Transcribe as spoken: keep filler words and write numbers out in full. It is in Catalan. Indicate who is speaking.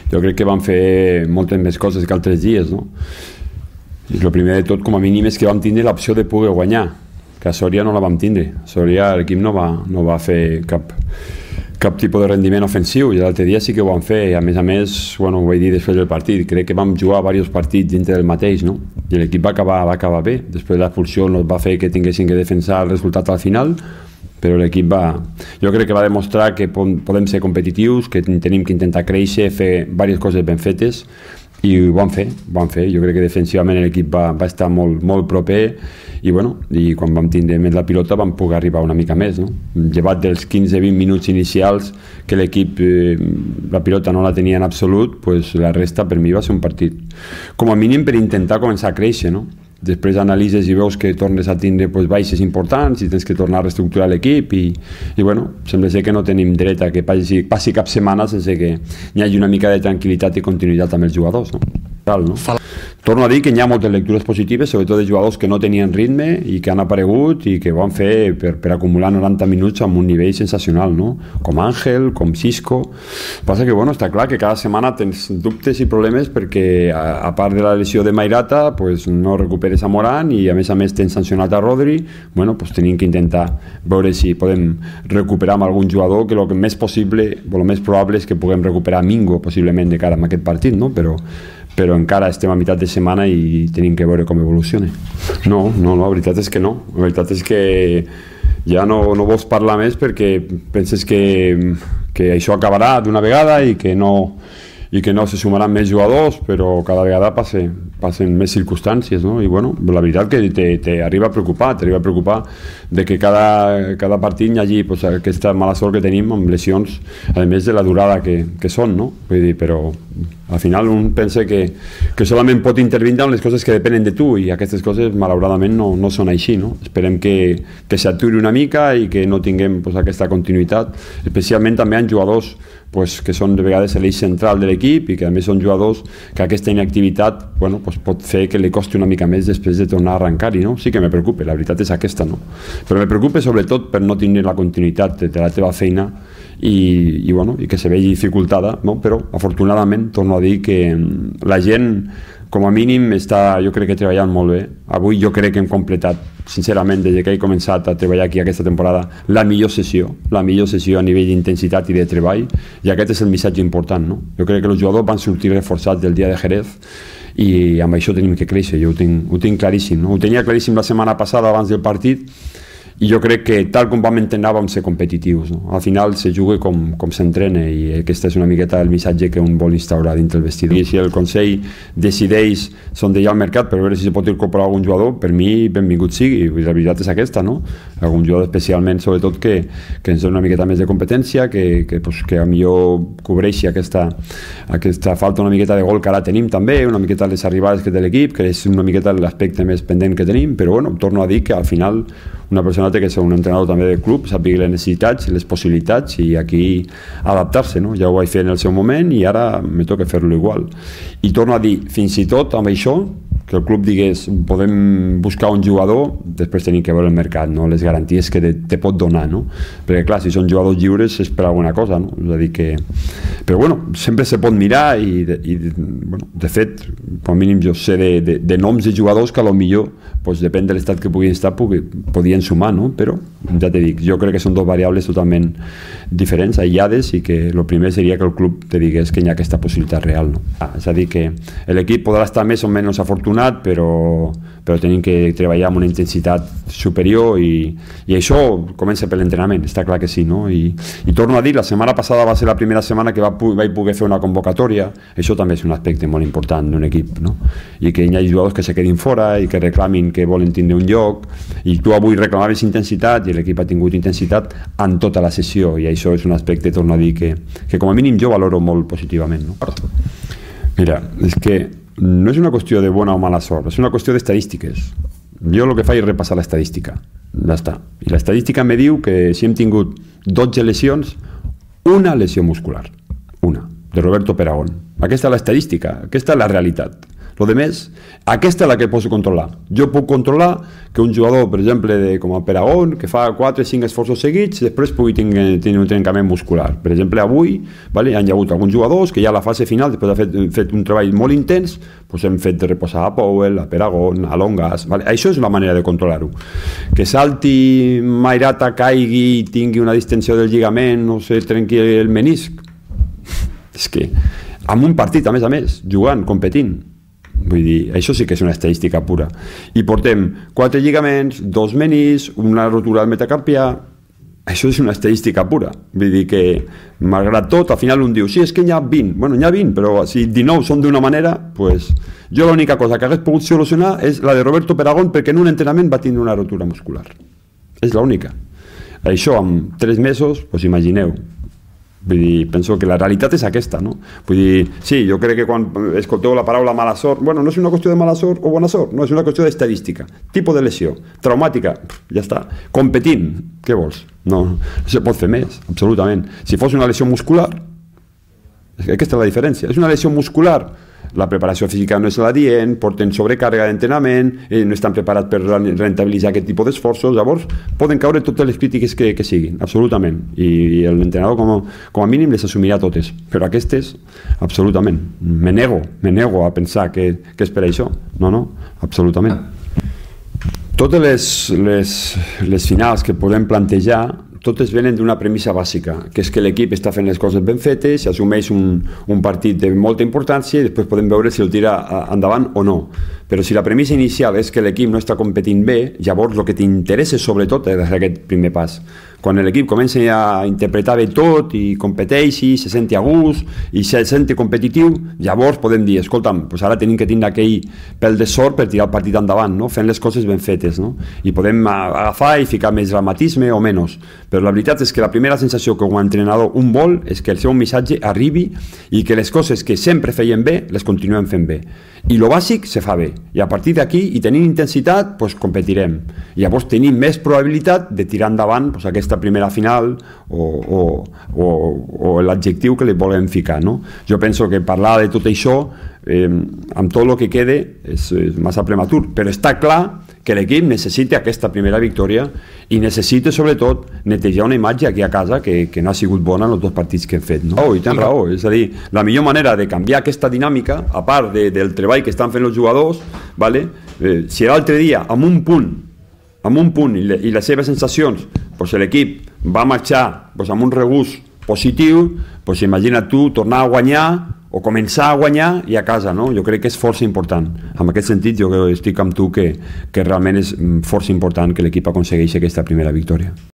Speaker 1: Jo crec que vam fer moltes més coses que altres dies, no? I el primer de tot, com a mínim, és que vam tindre l'opció de poder guanyar, que a Sòria no la vam tindre. A Sòria l'equip no va, no va fer cap, cap tipus de rendiment ofensiu, i l'altre dia sí que ho vam fer, i a més a més, bueno, ho vaig dir després del partit, crec que vam jugar diversos partits dintre del mateix, no? I l'equip va acabar, va acabar bé. Després de l'expulsió no va fer que tinguessin que defensar el resultat al final, però l'equip va... Jo crec que va demostrar que podem ser competitius, que tenim que intentar créixer, fer diverses coses ben fetes, i ho vam fer, ho vam fer. Jo crec que defensivament l'equip va, va estar molt, molt proper, i, bueno, i quan vam tindre més la pilota vam poder arribar una mica més, no? Llevat dels quinze vint minuts inicials que l'equip, eh, la pilota no la tenia en absolut, pues la resta per mi va ser un partit com a mínim per intentar començar a créixer, no? Després analitzes i veus que tornes a tindre pues, baixes importants i tens que tornar a reestructurar l'equip i, i bueno, sembla ser que no tenim dret a que passi, passi cap setmana sense que hi hagi una mica de tranquil·litat i continuïtat amb els jugadors, no? Tal, no? Torno a dir que hi ha moltes lectures positives, sobretot de jugadors que no tenien ritme i que han aparegut i que ho han fet per, per acumular noranta minuts amb un nivell sensacional, no? Com Àngel, com Xisco. Passa que, bueno, està clar que cada setmana tens dubtes i problemes perquè, a, a part de la lesió de Mairata, pues, no recuperes a Morán i a més a més tens sancionat a Rodri. Bueno, pues tenim que intentar veure si podem recuperar amb algun jugador, que el que més possible, o el més probable és que puguem recuperar Mingo, possiblement, de cara a aquest partit, no? Però però encara estem a meitat de setmana i tenim que veure com evoluciona. No, no, no, la veritat és que no. La veritat és que ja no, no vols parlar més perquè penses que, que això acabarà d'una vegada i que no i que no se sumaran més jugadors, però cada vegada passen, passen més circumstàncies, no? I bueno, la veritat que t'arriba a preocupar, t'arriba a preocupar de que cada, cada partit hi hagi pues, aquesta mala sort que tenim amb lesions, a més de la durada que, que són, no? Vull dir, però al final un pensa que, que solament pot intervindre en les coses que depenen de tu i aquestes coses malauradament no, no són així, no? Esperem que, que s'aturi una mica i que no tinguem pues, aquesta continuïtat, especialment també en jugadors pues, que són de vegades l'eix central de l'equip i que a més són jugadors que aquesta inactivitat bueno, pues, pot fer que li costi una mica més després de tornar a arrencar-hi, no? Sí que me preocupa, la veritat és aquesta, no? Però me preocupa sobretot per no tenir la continuïtat de la teva feina i, i, bueno, i que se vegi dificultada, no? Però afortunadament torno a dir que la gent com a mínim està, jo crec que treballant molt bé. Avui jo crec que hem completat, sincerament, des que he començat a treballar aquí aquesta temporada, la millor sessió, la millor sessió a nivell d'intensitat i de treball, i aquest és el missatge important, no? Jo crec que els jugadors van sortir reforçats del dia de Jerez i amb això tenim que créixer, jo ho tinc, ho tinc claríssim, no? Ho tenia claríssim la setmana passada abans del partit, i jo crec que tal com vam entrenar vam ser competitius, no? Al final se juga com, com s'entrena i aquest és una miqueta el missatge que un vol instaurar dintre el vestidor. I si el Consell decideix sondejar el mercat per veure si se pot incorporar algun jugador, per mi benvingut sigui, i la veritat és aquesta, no? Algun jugador especialment, sobretot, que, que ens doni una miqueta més de competència, que, que, pues, que a millor cobreixi aquesta, aquesta falta una miqueta de gol que ara tenim també, una miqueta les arribades que té l'equip, que és una miqueta l'aspecte més pendent que tenim, però bueno, torno a dir que al final una persona té que ser un entrenador també del club, sàpiga les necessitats i les possibilitats i aquí adaptar-se, no? Ja ho vaig fer en el seu moment i ara me toca fer-lo igual. I torno a dir, fins i tot amb això, que el club digués podem buscar un jugador, després tenim que veure el mercat, no? Les garanties que te, te pot donar, no? Perquè clar, si són jugadors lliures és per alguna cosa, no? És a dir que... Però bueno, sempre se pot mirar i, de, i de, bueno, de fet, com a mínim jo sé de, de, de noms de jugadors que a lo millor, pues, depèn de l'estat que puguin estar, pugui, podien sumar, no? Però ja te dic, jo crec que són dos variables totalment diferents, aïllades, i que el primer seria que el club te digués que hi ha aquesta possibilitat real, no? Ah, és a dir que l'equip podrà estar més o menys afortunat, però, però tenim que treballar amb una intensitat superior i, i això comença per l'entrenament, està clar que sí, no? I, i torno a dir, la setmana passada va ser la primera setmana que va, vaig poder fer una convocatòria, això també és un aspecte molt important d'un equip, no? I que hi ha jugadors que se quedin fora i que reclamin que volen tindre un lloc, i tu avui reclamaves intensitat i l'equip ha tingut intensitat en tota la sessió, i això és un aspecte, torno a dir, que, que com a mínim jo valoro molt positivament, no? Mira, és que no és una qüestió de bona o mala sort, és una qüestió d'estadístiques. Jo el que faig és repassar l'estadística, ja està. I l'estadística me diu que si hem tingut dotze lesions, una lesió muscular, una, de Roberto Peragón. Aquesta és l'estadística, aquesta és la realitat. Lo de més, aquesta és la que posso controlar. Jo puc controlar que un jugador, per exemple, de, com a Peragón, que fa quatre o cinc esforços seguits, després pugui tenir, tenir un trencament muscular. Per exemple, avui vale, hi ha hagut alguns jugadors que ja a la fase final, després d'haver fet, fet un treball molt intens, doncs hem fet de reposar a Powell, a Peragón, a Longas. Vale? Això és la manera de controlar-ho. Que salti Mairata, caigui, tingui una distensió del lligament, no sé, trenqui el menisc. És que, amb un partit, a més a més, jugant, competint, vull dir, això sí que és una estadística pura. I portem quatre lligaments, dos menis, una rotura del metacarpià. Això és una estadística pura. Vull dir que, malgrat tot, al final un diu, sí, és que n'hi ha vint. Bueno, n'hi ha vint, però si dinou són d'una manera, pues, jo l'única cosa que hagués pogut solucionar és la de Roberto Peragón, perquè en un entrenament va tindre una rotura muscular. És l'única. Això, en tres mesos, pues imagineu. Vull dir, penso que la realitat és aquesta, no? Vull dir, sí, jo crec que quan escolteu la paraula mala sort, bueno, no és una qüestió de mala sort o bona sort, no, és una qüestió d'estadística. Tipus de lesió, traumàtica, ja està. Competint, què vols? No, no se pot fer més, absolutament. Si fos una lesió muscular, aquesta és la diferència. És una lesió muscular, la preparació física no és la dient, porten sobrecàrrega d'entrenament, eh, no estan preparats per rentabilitzar aquest tipus d'esforços, llavors poden caure totes les crítiques que, que siguin, absolutament, i, i l'entrenador com, com a mínim les assumirà totes, però aquestes, absolutament, me nego, me nego a pensar que, que és per això, no, no, absolutament. Totes les, les, les finals que podem plantejar totes venen d'una premissa bàsica, que és que l'equip està fent les coses ben fetes, assumeix un, un partit de molta importància i després podem veure si el tira endavant o no. Però si la premissa inicial és que l'equip no està competint bé, llavors el que t'interessa sobretot és aquest primer pas. Quan l'equip comença a interpretar bé tot i competeixi, se senti a gust i se senti competitiu, llavors podem dir, escolta'm, doncs ara tenim que tindre aquell pèl de sort per tirar el partit endavant, no? Fent les coses ben fetes, no? I podem agafar i ficar més dramatisme o menys. Però la veritat és que la primera sensació que un entrenador un vol és que el seu missatge arribi i que les coses que sempre feien bé les continuem fent bé. I el bàsic se fa bé. I a partir d'aquí, i tenint intensitat, doncs competirem. I llavors tenim més probabilitat de tirar endavant doncs, aquesta primera final o, o, o, o l'adjectiu que li volem ficar, no? Jo penso que parlar de tot això eh, amb tot el que quede és, és massa prematur, però està clar que l'equip necessita aquesta primera victòria i necessita sobretot netejar una imatge aquí a casa que, que no ha sigut bona en els dos partits que hem fet, no? Oh, i tens raó, és a dir, la millor manera de canviar aquesta dinàmica, a part de, del treball que estan fent els jugadors, vale? eh, si l'altre dia amb un punt amb un punt i, le, i les seves sensacions pues, l'equip va marxar pues, amb un regust positiu, pues, imagina't tu tornar a guanyar o començar a guanyar i a casa, no? Jo crec que és força important. En aquest sentit, jo estic amb tu que, que realment és força important que l'equip aconsegueixi aquesta primera victòria.